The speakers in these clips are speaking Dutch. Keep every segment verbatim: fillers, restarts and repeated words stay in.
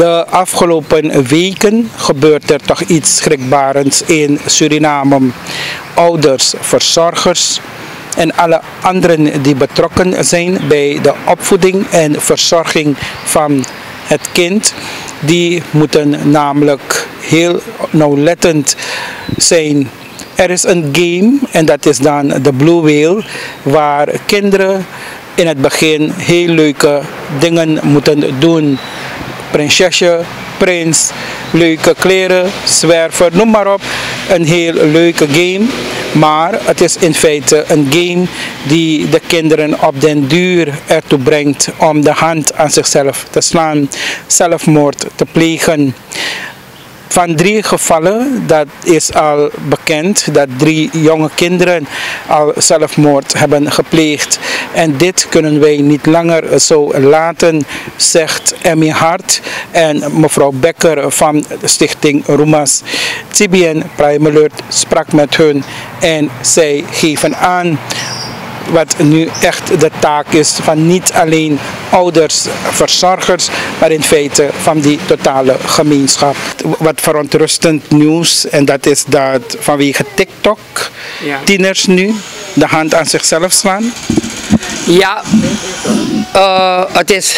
De afgelopen weken gebeurt er toch iets schrikbarends in Suriname. Ouders, verzorgers en alle anderen die betrokken zijn bij de opvoeding en verzorging van het kind, die moeten namelijk heel nauwlettend zijn. Er is een game en dat is dan de Blue Whale, waar kinderen in het begin heel leuke dingen moeten doen. Prinsesje, prins, leuke kleren, zwerver, noem maar op. Een heel leuke game. Maar het is in feite een game die de kinderen op den duur ertoe brengt om de hand aan zichzelf te slaan, zelfmoord te plegen. Van drie gevallen, dat is al bekend, dat drie jonge kinderen al zelfmoord hebben gepleegd. En dit kunnen wij niet langer zo laten, zegt Emmy Hart en mevrouw Becker van de stichting Rumas. T B N Prime Alert sprak met hun en zij geven aan wat nu echt de taak is van niet alleen ouders, verzorgers, maar in feite van die totale gemeenschap. Wat verontrustend nieuws, en dat is dat vanwege TikTok ja. tieners nu de hand aan zichzelf slaan. Ja, uh, het is...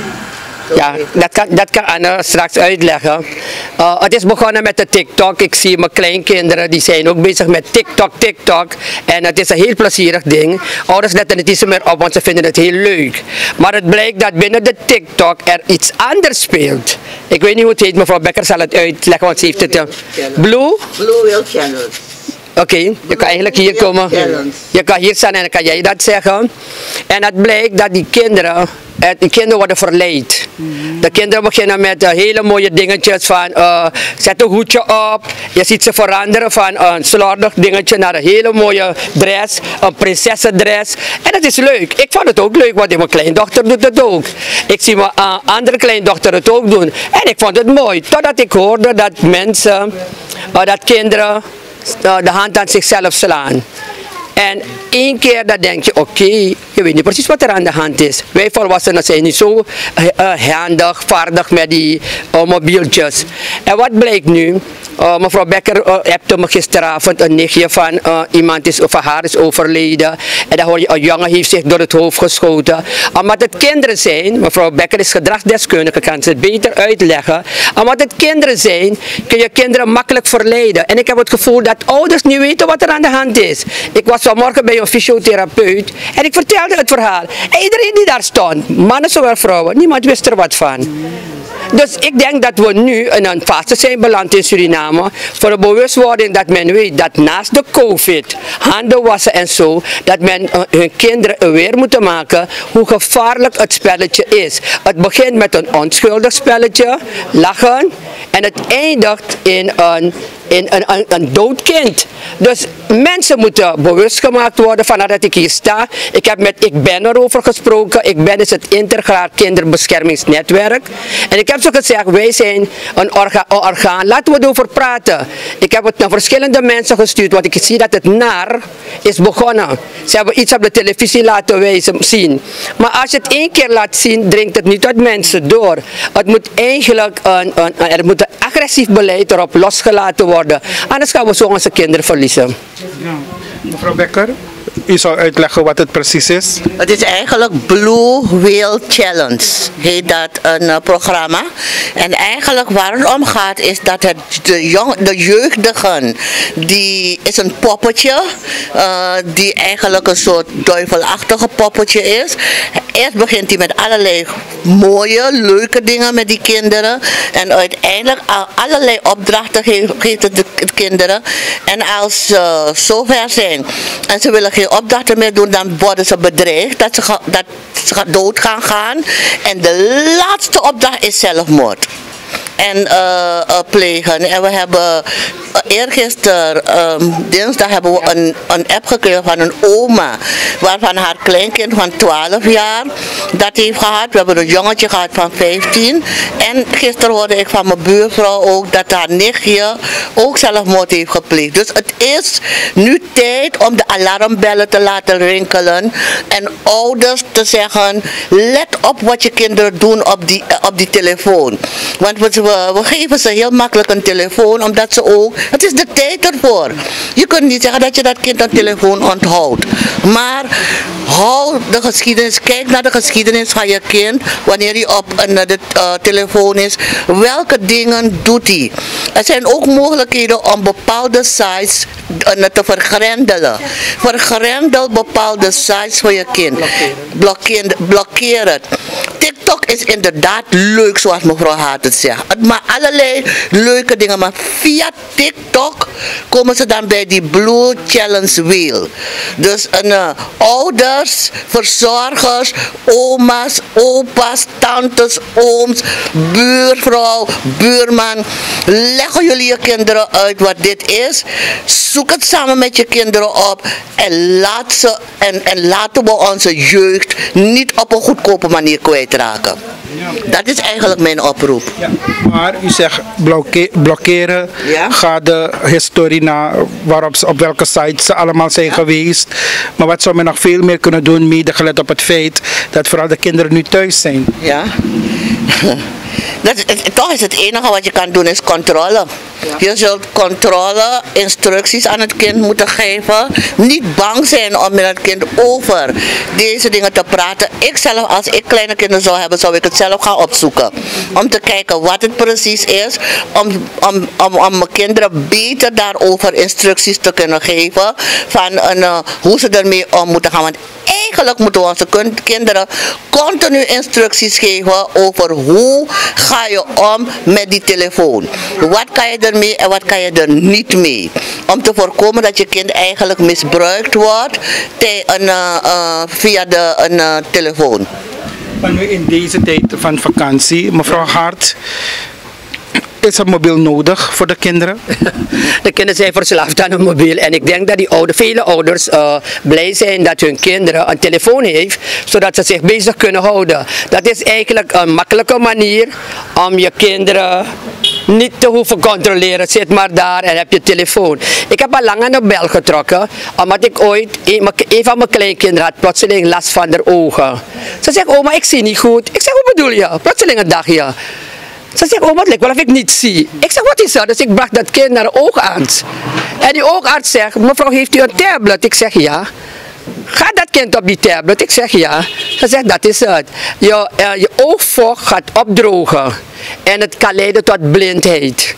Ja, dat kan, dat kan Anne straks uitleggen. Uh, het is begonnen met de TikTok. Ik zie mijn kleinkinderen, die zijn ook bezig met TikTok, TikTok. En het is een heel plezierig ding. Ouders letten het niet zo meer op, want ze vinden het heel leuk. Maar het blijkt dat binnen de TikTok er iets anders speelt. Ik weet niet hoe het heet, mevrouw Becker zal het uitleggen, want ze heeft het... Uh, Blue? Blue Whale Challenge. Oké, okay, je kan eigenlijk hier komen. Je kan hier staan en dan kan jij dat zeggen. En het blijkt dat die kinderen, die kinderen worden verleid. De kinderen beginnen met uh, hele mooie dingetjes van uh, zet een hoedje op. Je ziet ze veranderen van een slordig dingetje naar een hele mooie dress, een prinsessendress. En dat is leuk. Ik vond het ook leuk, want mijn kleindochter doet het ook. Ik zie mijn uh, andere kleindochter het ook doen. En ik vond het mooi, totdat ik hoorde dat mensen, uh, dat kinderen de hand aan zichzelf slaan. En één keer dan denk je, oké, okay, je weet niet precies wat er aan de hand is. Wij volwassenen zijn niet zo uh, handig, vaardig met die uh, mobieltjes. En wat blijkt nu? Uh, mevrouw Becker uh, appte me gisteravond, een nichtje van uh, iemand is, van haar is overleden. En dan hoor je, een jongen heeft zich door het hoofd geschoten. Omdat het kinderen zijn, mevrouw Becker is gedragsdeskundige, kan ze het beter uitleggen. Omdat het kinderen zijn, kun je kinderen makkelijk verleiden. En ik heb het gevoel dat ouders niet weten wat er aan de hand is. Ik was vanmorgen bij een fysiotherapeut en ik vertelde het verhaal. En iedereen die daar stond, mannen zowel vrouwen, niemand wist er wat van. Dus ik denk dat we nu in een fase zijn beland in Suriname voor de bewustwording dat men weet dat naast de COVID, handen wassen en zo, dat men uh, hun kinderen aware moeten maken hoe gevaarlijk het spelletje is. Het begint met een onschuldig spelletje, lachen, en het eindigt in een, in een, een, een dood kind. Dus mensen moeten bewust gemaakt worden van dat ik hier sta. Ik, heb met, ik ben erover gesproken. Ik ben is het Integraal Kinderbeschermingsnetwerk. En ik heb zo gezegd, wij zijn een, orga, een orgaan. Laten we erover praten. Ik heb het naar verschillende mensen gestuurd, want ik zie dat het naar is begonnen. Ze hebben iets op de televisie laten wijzen, zien. Maar als je het één keer laat zien, dringt het niet tot mensen door. Het moet eigenlijk een, een, er moet een agressief beleid erop losgelaten worden. Anders gaan we zo onze kinderen verliezen. Ja. Mevrouw Becker, u zou uitleggen wat het precies is? Het is eigenlijk Blue Whale Challenge, heet dat een uh, programma. En eigenlijk waar het om gaat is dat het de, jong, de jeugdigen, die is een poppetje, uh, die eigenlijk een soort duivelachtige poppetje is. Eerst begint hij met allerlei mooie, leuke dingen met die kinderen. En uiteindelijk allerlei opdrachten geeft het de kinderen. En als ze zover zijn en ze willen geen opdrachten meer doen, dan worden ze bedreigd dat ze, ga, dat ze dood gaan gaan. En de laatste opdracht is zelfmoord. en uh, uh, plegen. En we hebben uh, eergisteren, um, dinsdag, hebben we een, een app gekregen van een oma, waarvan haar kleinkind van twaalf jaar dat heeft gehad. We hebben een jongetje gehad van vijftien. En gisteren hoorde ik van mijn buurvrouw ook dat haar nichtje ook zelfmoord heeft gepleegd. Dus het is nu tijd om de alarmbellen te laten rinkelen en ouders te zeggen, let op wat je kinderen doen op die, uh, op die telefoon. Want we, we geven ze heel makkelijk een telefoon, omdat ze ook, het is de tijd ervoor. Je kunt niet zeggen dat je dat kind een telefoon onthoudt. Maar hou de geschiedenis, kijk naar de geschiedenis van je kind, wanneer hij op een de, uh, telefoon is. Welke dingen doet hij? Er zijn ook mogelijkheden om bepaalde sites uh, te vergrendelen. Vergrendel bepaalde sites voor je kind. Blokkeer, blokkeer het. TikTok is inderdaad leuk, zoals mevrouw Hart het zegt. Het maar allerlei leuke dingen, maar via TikTok komen ze dan bij die Blue Challenge Wheel. Dus een, uh, ouders, verzorgers, oma's, opa's, tantes, ooms, buurvrouw, buurman. Leggen jullie je kinderen uit wat dit is. Zoek het samen met je kinderen op en, laat ze, en, en laten we onze jeugd niet op een goedkope manier kwijtraken. Ja. Dat is eigenlijk mijn oproep. Ja, maar u zegt blokke blokkeren, ja? Ga de historie na waarop ze, op welke sites ze allemaal zijn ja? geweest. Maar wat zou men nog veel meer kunnen doen, mede gelet op het feit dat vooral de kinderen nu thuis zijn? Ja. Dat, het, toch is het enige wat je kan doen is controle. Ja. Je zult controle, instructies aan het kind moeten geven. Niet bang zijn om met het kind over deze dingen te praten. Ik zelf, als ik kleine kinderen zou hebben, zou ik het zelf gaan opzoeken. Om te kijken wat het precies is. Om, om, om, om mijn kinderen beter daarover instructies te kunnen geven. Van een, uh, hoe ze ermee om moeten gaan. Want eigenlijk moeten we onze kinderen continu instructies geven over hoe ga je om met die telefoon. Wat kan je ermee en wat kan je er niet mee. Om te voorkomen dat je kind eigenlijk misbruikt wordt een, uh, uh, via de een, uh, telefoon. Maar nu in deze tijd van vakantie, mevrouw Hart, is een mobiel nodig voor de kinderen? De kinderen zijn verslaafd aan een mobiel en ik denk dat die oude, vele ouders uh, blij zijn dat hun kinderen een telefoon heeft, zodat ze zich bezig kunnen houden. Dat is eigenlijk een makkelijke manier om je kinderen niet te hoeven controleren. Zit maar daar en heb je telefoon. Ik heb al lang aan de bel getrokken, omdat ik ooit, een, een van mijn kleinkinderen had plotseling last van haar ogen. Ze zegt, oma, ik zie niet goed. Ik zeg, hoe bedoel je? Plotseling een dagje. Ze zegt, oh, het lijkt wel of ik niet zie. Ik zeg, wat is dat? Dus ik bracht dat kind naar de oogarts. En die oogarts zegt, mevrouw, heeft u een tablet? Ik zeg, ja. Gaat dat kind op die tablet? Ik zeg, ja. Ze zegt, dat is het. Je, uh, je oogvocht gaat opdrogen. En het kan leiden tot blindheid.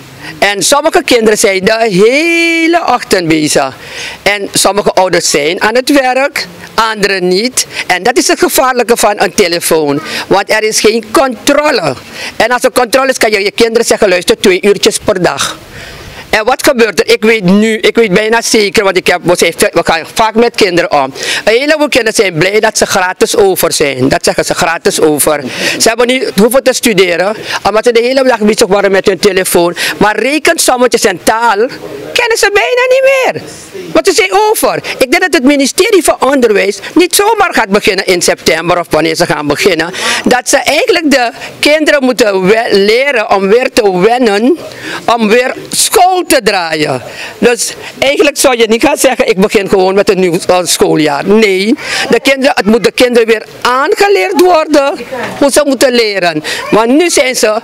En sommige kinderen zijn de hele ochtend bezig. En sommige ouders zijn aan het werk, anderen niet. En dat is het gevaarlijke van een telefoon. Want er is geen controle. En als er controle is, kan je je kinderen zeggen, luister, twee uurtjes per dag. En wat gebeurt er? Ik weet nu, ik weet bijna zeker, want ik heb, we gaan vaak met kinderen om. Een heleboel kinderen zijn blij dat ze gratis over zijn. Dat zeggen ze gratis over. Ze hebben niet hoeven te studeren, omdat ze de hele dag bezig waren met hun telefoon. Maar rekensommetjes en taal kennen ze bijna niet meer. Want ze zijn over. Ik denk dat het ministerie van Onderwijs niet zomaar gaat beginnen in september of wanneer ze gaan beginnen. Dat ze eigenlijk de kinderen moeten leren om weer te wennen, om weer school te draaien. Dus eigenlijk zou je niet gaan zeggen, ik begin gewoon met een nieuw schooljaar. Nee, de kinderen, het moet de kinderen weer aangeleerd worden hoe ze moeten leren. Want nu zijn ze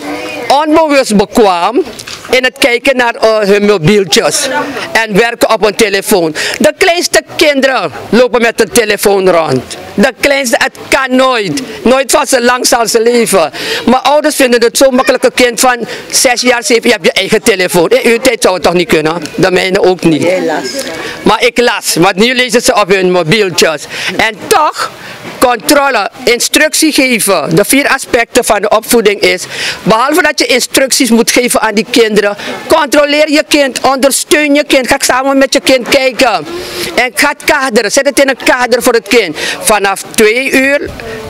onbewust bekwaam in het kijken naar uh, hun mobieltjes en werken op een telefoon. De kleinste kinderen lopen met een telefoon rond. De kleinste, het kan nooit. Nooit van ze lang zal ze leven. Maar ouders vinden het zo makkelijk, een kind van zes jaar, zeven, je hebt je eigen telefoon. In uw tijd zou het toch niet kunnen? De mijne ook niet. Maar ik las, want nu lezen ze op hun mobieltjes. En toch, controle, instructie geven. De vier aspecten van de opvoeding is, behalve dat je instructies moet geven aan die kinderen, controleer je kind, ondersteun je kind, ga samen met je kind kijken. En ga het kaderen, zet het in een kader voor het kind. Vanaf twee uur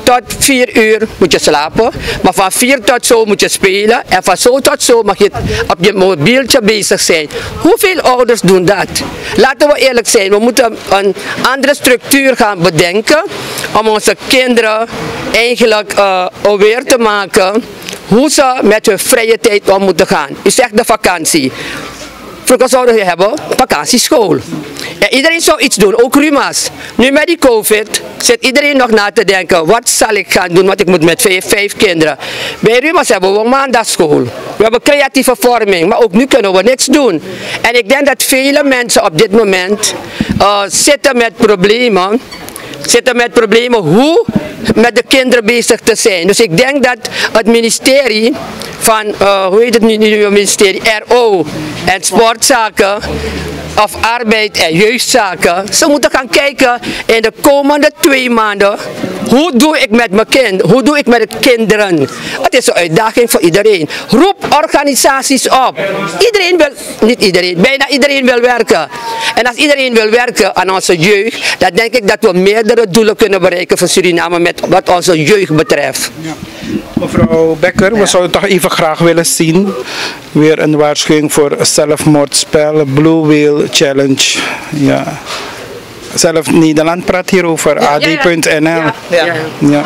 tot vier uur moet je slapen. Maar van vier tot zo moet je spelen. En van zo tot zo mag je op je mobieltje bezig zijn. Hoeveel ouders doen dat? Laten we eerlijk zijn. We moeten een andere structuur gaan bedenken. Om onze kinderen eigenlijk uh, aware te maken. Hoe ze met hun vrije tijd om moeten gaan. U zegt de vakantie. Vroeger zouden we hebben vakantieschool. En iedereen zou iets doen, ook Ruma's. Nu met die COVID zit iedereen nog na te denken, wat zal ik gaan doen, want ik moet met vijf, vijf kinderen. Bij Ruma's hebben we maandagschool. We hebben creatieve vorming, maar ook nu kunnen we niks doen. En ik denk dat vele mensen op dit moment uh, zitten met problemen. Zitten met problemen hoe met de kinderen bezig te zijn. Dus ik denk dat het ministerie van, uh, hoe heet het nu, nu ministerie, R O en sportzaken of arbeid en jeugdzaken, ze moeten gaan kijken in de komende twee maanden, hoe doe ik met mijn kind, hoe doe ik met de kinderen. Het is een uitdaging voor iedereen. Roep organisaties op. Iedereen wil, niet iedereen, bijna iedereen wil werken. En als iedereen wil werken aan onze jeugd, dan denk ik dat we meerdere doelen kunnen bereiken voor Suriname met wat onze jeugd betreft. Ja. Mevrouw Becker, we zouden toch even graag willen zien. Weer een waarschuwing voor zelfmoordspel, Blue Whale Challenge. Ja. Zelf Nederland praat hierover, A D punt N L. Ja, ja, ja. Ja.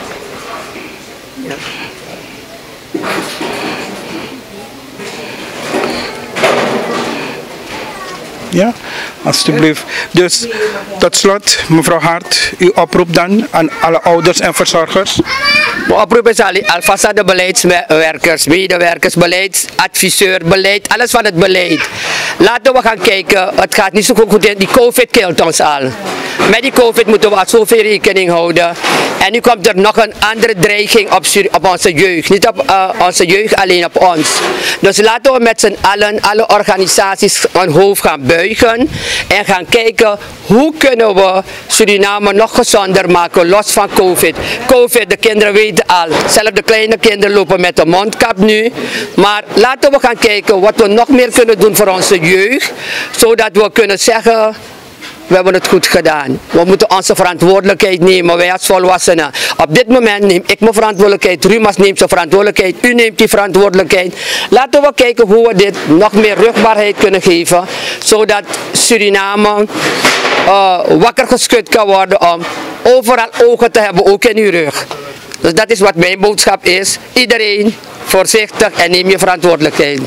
Ja, alsjeblieft. Dus tot slot, mevrouw Hart, uw oproep dan aan alle ouders en verzorgers. Mijn oproep is alvast aan de beleidswerkers, medewerkers, beleidsadviseur, beleid, alles van het beleid. Laten we gaan kijken, het gaat niet zo goed in, die COVID kilt ons al. Met die COVID moeten we al zoveel rekening houden. En nu komt er nog een andere dreiging op, op onze jeugd. Niet op uh, onze jeugd, alleen op ons. Dus laten we met z'n allen, alle organisaties hun hoofd gaan buigen. En gaan kijken, hoe kunnen we Suriname nog gezonder maken, los van COVID. COVID, de kinderen weten al. Zelfs de kleine kinderen lopen met een mondkap nu. Maar laten we gaan kijken wat we nog meer kunnen doen voor onze jeugd. Zodat we kunnen zeggen, we hebben het goed gedaan. We moeten onze verantwoordelijkheid nemen, wij als volwassenen. Op dit moment neem ik mijn verantwoordelijkheid, Rumas neemt zijn verantwoordelijkheid, u neemt die verantwoordelijkheid. Laten we kijken hoe we dit nog meer rugbaarheid kunnen geven, zodat Suriname uh, wakker geschud kan worden om overal ogen te hebben, ook in uw rug. Dus dat is wat mijn boodschap is. Iedereen voorzichtig en neem je verantwoordelijkheid.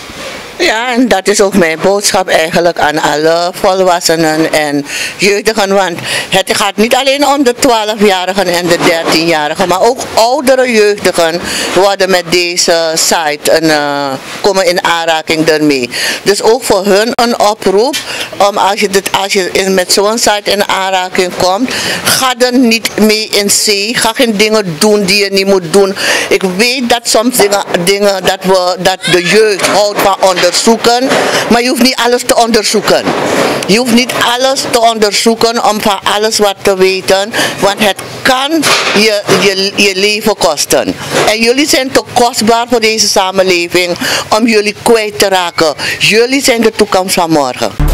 Ja, en dat is ook mijn boodschap eigenlijk aan alle volwassenen en jeugdigen. Want het gaat niet alleen om de twaalfjarigen en de dertienjarigen, maar ook oudere jeugdigen worden met deze site en uh, komen in aanraking daarmee. Dus ook voor hun een oproep om als je, dit, als je in, met zo'n site in aanraking komt, ga er niet mee in zee. Ga geen dingen doen die je niet moet doen. Ik weet dat soms dingen, dingen dat, we, dat de jeugd houdt van onderzoeken, maar je hoeft niet alles te onderzoeken. Je hoeft niet alles te onderzoeken om van alles wat te weten, want het kan je, je, je leven kosten. En jullie zijn te kostbaar voor deze samenleving om jullie kwijt te raken. Jullie zijn de toekomst van morgen.